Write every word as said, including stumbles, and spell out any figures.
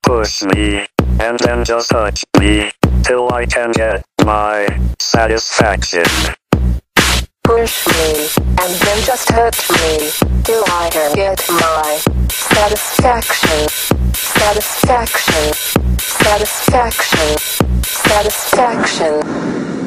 push me, and then just touch me, till I can get my satisfaction. Push me, and then just touch me, till I can get my satisfaction. Satisfaction. Satisfaction. Satisfaction.